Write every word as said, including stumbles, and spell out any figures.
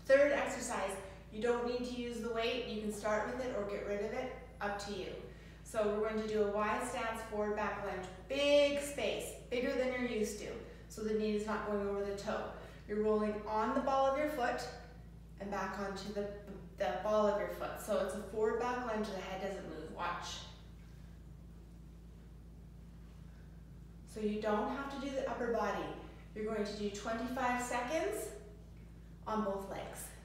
Third exercise, you don't need to use the weight. You can start with it or get rid of it, up to you. So we're going to do a wide stance, forward back lunge. Big space, bigger than you're used to. So the knee is not going over the toe. You're rolling on the ball of your foot and back onto the, the ball of your foot. So it's a forward back lunge, the head doesn't move, watch. So you don't have to do the upper body. You're going to do twenty-five seconds on both legs.